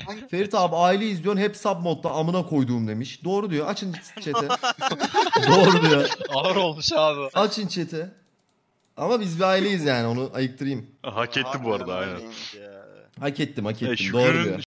Ferit abi aile izliyorsun hep sub modda amına koyduğum demiş. Doğru diyor. Açın chat'e. Doğru diyor. Ağır olmuş abi. Açın chat'e. Ama biz bir aileyiz yani onu ayıktırayım. Hak etti bu arada aynen. Hak ettim Şükrü'nün doğru diyor.